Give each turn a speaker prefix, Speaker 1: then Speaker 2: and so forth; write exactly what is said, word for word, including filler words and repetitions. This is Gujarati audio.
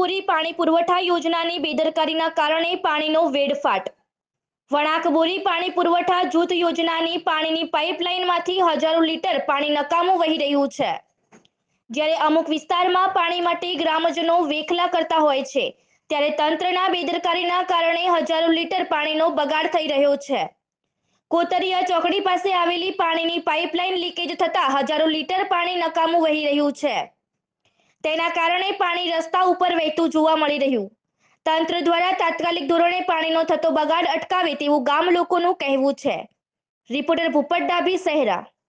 Speaker 1: બોરી પાણી પુરવઠા યોજનાની બેદરકારીના કારણે પાણીનો વેડફાટ। વણાક બોરી પાણી પુરવઠા જૂથ યોજનાની પાણીની પાઇપલાઇનમાંથી હજારો લીટર પાણી નકામું વહી રહ્યું છે। જ્યારે અમુક વિસ્તારમાં પાણી માટે ગ્રામજનો વેખલા કરતા હોય છે, ત્યારે તંત્રના બેદરકારીના કારણે હજારો લીટર પાણીનો બગાડ થઈ રહ્યો છે। કોતરિયા ચોકડી પાસે આવેલી પાણીની પાઇપલાઇન લીકેજ થતા હજારો લીટર પાણી નકામું વહી રહ્યું છે। તેના કારણે પાણી રસ્તા ઉપર વહેતું જોવા મળી રહ્યું। તંત્ર દ્વારા તાત્કાલિક ધોરણે પાણીનો થતો બગાડ અટકાવે તેવું ગામ લોકોનું કહેવું છે। રિપોર્ટર ભૂપત ડાભી, શહેરા।